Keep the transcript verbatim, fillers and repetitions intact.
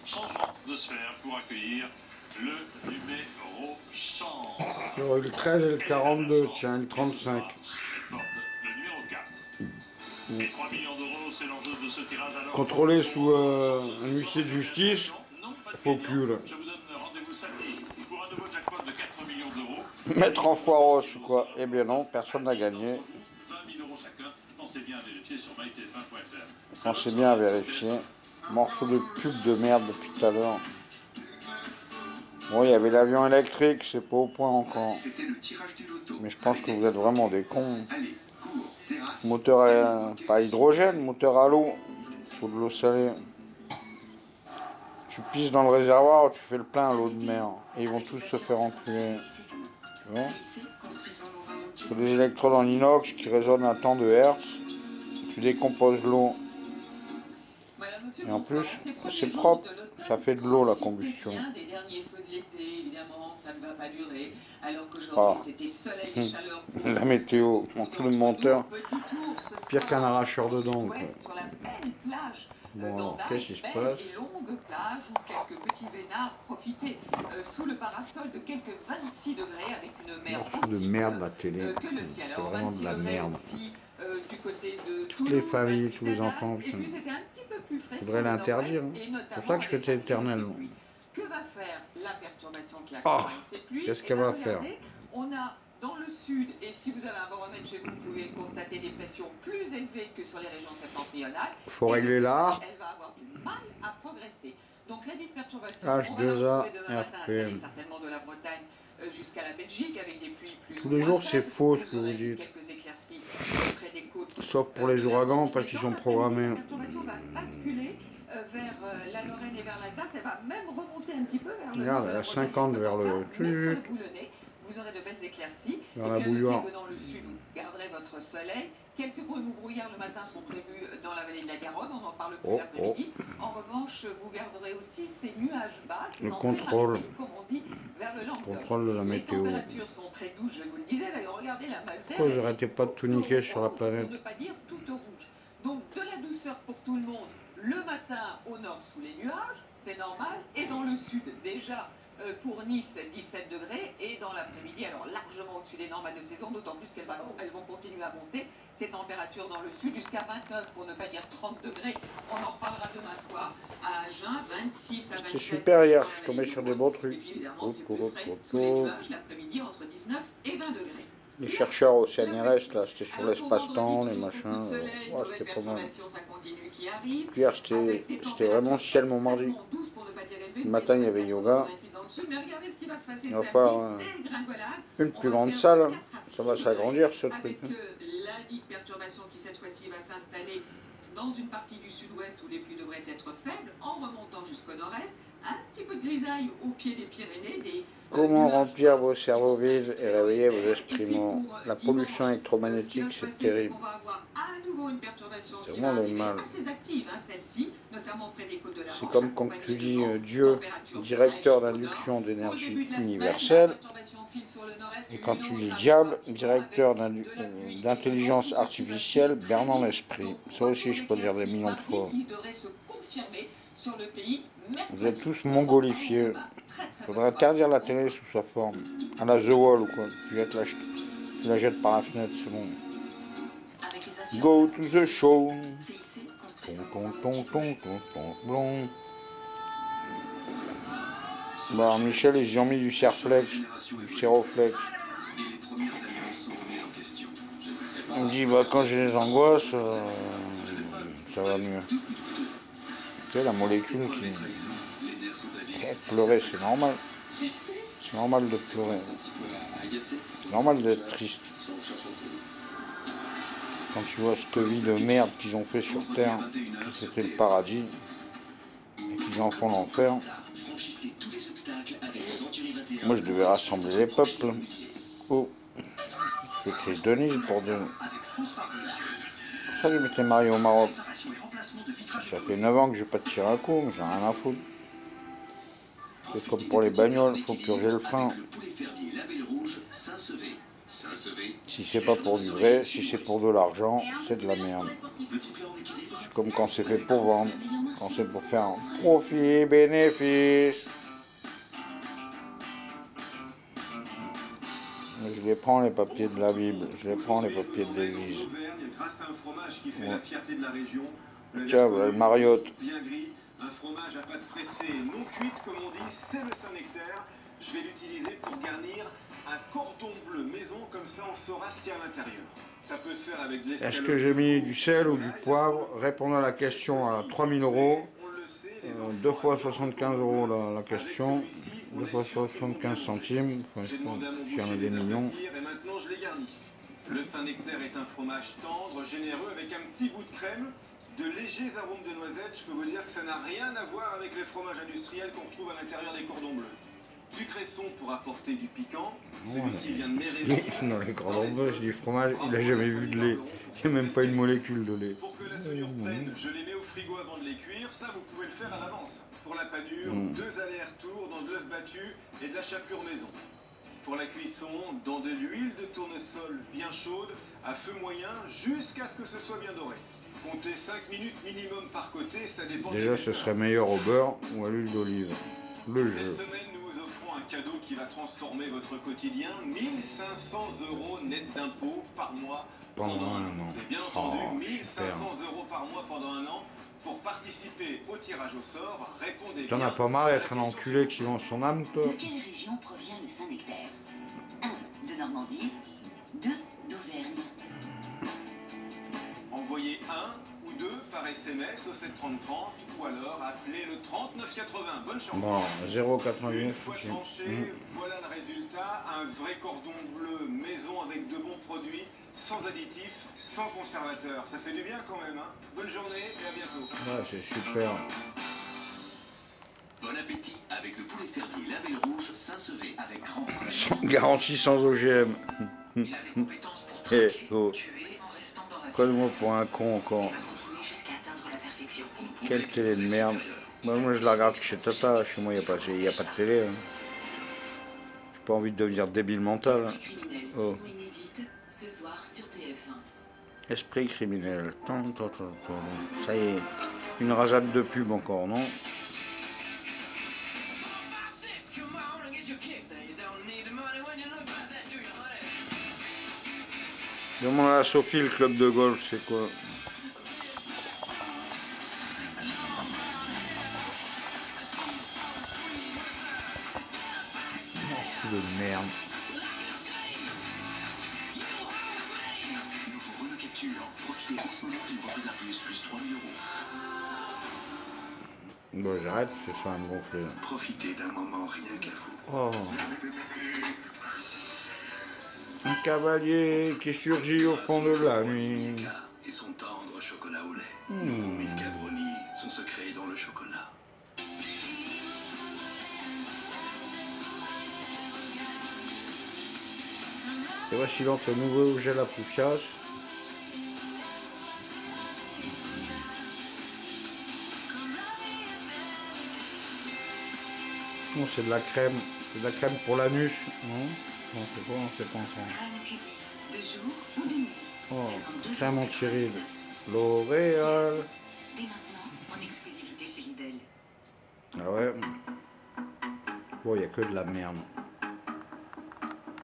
Changeons de sphère pour accueillir le numéro chance. Le treize et le quarante-deux, tiens, le trente-cinq. Porte le numéro quatre. Et trois millions d'euros, c'est l'enjeu de ce tirage. Alors, Contrôlé sous euh, un huissier de justice, faux cul là. je vous donne rendez-vous samedi pour un nouveau jackpot de quatre millions d'euros. Mettre en foiros ou quoi? Eh bien non, personne n'a gagné. vingt mille euros chacun. Pensez bien à vérifier sur my t f un point f r. Pensez bien à vérifier. Morceau de pub de merde depuis tout à l'heure. Bon, il y avait l'avion électrique, c'est pas au point encore. Mais je pense que vous êtes vraiment des cons. Moteur à, pas hydrogène, moteur à l'eau. Faut de l'eau salée. Tu pisses dans le réservoir, tu fais le plein à l'eau de mer. Et ils vont tous se faire enculer. Tu vois? C'est des électrodes en inox qui résonnent à tant de hertz. Tu décomposes l'eau. Et en plus, c'est propre, ça fait de l'eau la combustion. Ah. La météo, tout le monteur, pire qu'un arracheur de dents. Bon, alors, qu'est-ce qui se passe? Morceau de merde la télé, c'est vraiment de la merde. Euh, du côté de toutes les familles, tous les enfants, putain. Il faudrait l'interdire. Hein. C'est pour ça que je fais éternel. Que va faire la perturbation qui accompagne ces pluies? Qu'est-ce qu'elle va faire? On a dans le sud, et si vous avez un baromètre chez vous, vous pouvez constater des pressions plus élevées que sur les régions septentrionales. Il faut régler là. Elle va avoir du mal à progresser. Donc la dite perturbation, H deux A, on va la retrouver demain matin, installée certainement de la Bretagne jusqu'à la Belgique avec des pluies plus tous les jours c'est faux ce que vous dites, sauf pour les ouragans parce qu'ils sont programmés. La perturbation va basculer vers la Lorraine et vers l'Alsace, elle va même remonter un petit peu vers le Regarde, elle a cinquante vers le truc. Vous aurez de belles éclaircies. Dans la bouilloire. Dans le sud, vous garderez votre soleil. Quelques brumes ou brouillards le matin sont prévus dans la vallée de la Garonne, on en parle plus oh, l'après-midi. Oh. En revanche, vous garderez aussi ces nuages bas, ces le contrôle, comme on dit, vers le Languedoc. Contrôle de la météo. Les températures sont très douces, je vous le disais. D'ailleurs, regardez la masse d'air. Pourquoi j'arrêtais pas de tout niquer sur la planète? Pour ne pas dire tout au rouge. Donc de la douceur pour tout le monde. Le matin au nord sous les nuages, c'est normal. Et dans le sud déjà. Pour Nice, dix-sept degrés, et dans l'après-midi, alors largement au-dessus des normales de saison, d'autant plus qu'elles elles vont continuer à monter, ces températures dans le sud jusqu'à vingt-neuf, pour ne pas dire trente degrés. On en reparlera demain soir à Agen, vingt-six à vingt-sept. C'est super hier, je suis tombé sur des beaux trucs. Et puis évidemment, c'est plus frais sous les nuages l'après-midi entre dix-neuf et vingt degrés. Les chercheurs au C N R S, là, c'était sur l'espace-temps, les machins. Oh, c'était pas mal. Hier, c'était vraiment ciel mon mardi. Le matin, il y avait yoga. Il va falloir euh, une plus grande salle. Ça va s'agrandir ce truc. Avec la dite perturbation qui cette fois-ci va s'installer dans une partie du sud-ouest où les pluies devraient être faibles, en remontant jusqu'au nord-est, un petit peu de grisaille au pied des Pyrénées. Des, Comment euh, remplir vos cerveaux vides et réveiller vos esprits morts? La pollution électromagnétique, c'est terrible. C'est vraiment le mal. C'est comme quand tu dis euh, Dieu, directeur d'induction d'énergie universelle, et quand tu dis diable, directeur d'intelligence artificielle, bernant l'esprit. Ça aussi, je peux dire des millions de fois. Vous êtes tous mongolifiés. Il faudrait interdire la télé sous sa forme. À la The Wall ou quoi. Tu la, tu la jettes par la fenêtre, c'est bon. Go to the show. Ton, ton, ton, ton, ton, ton, blond. Bah, Michel, ils ont mis du Serflex, du Seroflex. On dit, bah, quand j'ai les angoisses, euh, ça va mieux. Tu sais, la molécule qui... Pleurer, c'est normal. C'est normal de pleurer. C'est normal d'être triste. Quand tu vois cette vie de merde qu'ils ont fait sur Terre, que c'était le paradis, et qu'ils en font l'enfer. Moi, je devais rassembler les peuples. Oh, je fais Chris Denise pour dire... C'est pour ça que je m'étais marié au Maroc. Ça fait neuf ans que je n'ai pas tiré un coup, mais j'ai rien à foutre. C'est comme pour les bagnoles, il faut purger le frein. Si c'est pas pour du vrai, si c'est pour de l'argent, c'est de la merde. C'est comme quand c'est fait pour vendre. Merci. Quand c'est pour faire un profit, bénéfice. Je les prends les papiers de la Bible, je les prends les papiers de l'église. Grâce à un fromage qui fait la fierté de la région. Tiens, voilà le Mariotte. Bien gris, un fromage à pâte pressée non cuite, comme on dit, c'est le Saint-Nectaire. Je vais l'utiliser pour garnir un cordon bleu maison, comme ça on saura ce qu'il y a à l'intérieur. Ça peut se faire avec de l'escalope. Est-ce que j'ai mis du sel ou du poivre? Répondez à la question à trois mille euros. Euh, deux fois soixante-quinze euros la, la question. deux fois soixante-quinze centimes. Enfin, s'il y en a des millions. Et maintenant je l'ai garni. Le Saint-Nectaire est un fromage tendre, généreux, avec un petit goût de crème, de légers arômes de noisettes. Je peux vous dire que ça n'a rien à voir avec les fromages industriels qu'on retrouve à l'intérieur des cordons bleus. Du cresson pour apporter du piquant. Celui-ci vient de Méréville. Dans les cordons bleus, je dis fromage, il n'a jamais vu de lait. Il n'y a même pas une molécule de lait. Pour que la soudure prenne, je les mets au frigo avant de les cuire. Ça, vous pouvez le faire à l'avance. Pour la panure, mmh. deux allers-retours dans de l'œuf battu et de la chapelure maison. Pour la cuisson, dans de l'huile de tournesol bien chaude, à feu moyen, jusqu'à ce que ce soit bien doré. Comptez cinq minutes minimum par côté, ça dépend. Déjà, ce serait meilleur au beurre ou à l'huile d'olive. Le jeu. Cette semaine, nous vous offrons un cadeau qui va transformer votre quotidien. mille cinq cents euros net d'impôts par mois pendant, pendant un an. Vous avez bien entendu, oh, mille cinq cents euros par mois pendant un an. Pour participer au tirage au sort, répondez bien. T'en as pas marre d'être un enculé qui vend son âme, toi? De quelle région provient le Saint-Nectaire? un. De Normandie. deux. D'Auvergne. Envoyez un ou deux par S M S au sept trente trente ou alors appelez le trente-neuf quatre-vingts. Bonne chance. Bon, zéro quatre-vingt-dix-neuf. Une fois tranché, mmh. voilà le résultat. Un vrai cordon bleu maison avec de bons produits, sans additifs, sans conservateurs. Ça fait du bien quand même, hein. Bonne journée et à bientôt. Ouais, c'est super. Bon appétit avec le poulet fermier Label Rouge Saint-Sevé avec grand frère. Garantie sans O G M. Il a les compétences pour traquer, hey, oh. tuer en restant dans la Quoi de moi pour un con encore? Quelle télé de merde. Moi, moi je la regarde chez Tata, chez moi il n'y a, a pas de télé. Hein. J'ai pas envie de devenir débile mental. Hein. Oh. Esprit criminel. Ça y est, une rasade de pub encore, non? Demande à Sophie, le club de golf, c'est quoi? Oh, de merde. Nouveau Renault Capture. Profitez en ce moment d'une reprise impayée plus trois mille euros. Bon, j'arrête, c'est ça à me gonfler. Profitez d'un moment rien qu'à vous. Oh. Un cavalier qui surgit au fond de la nuit. Et son tendre chocolat au lait. Mmh. Nouveau Milka Brownie, son secret dans le chocolat. Et voici donc le nouveau gel à poufias. Bon, c'est de la crème, c'est de la crème pour l'anus, non? Non, c'est quoi, on sait pas encore. Crème Q dix, de jour ou de nuit. Oh, crème anti-rides. L'Oréal. Dès maintenant, en exclusivité chez Lidl. Ah ouais. Bon, il n'y a que de la merde.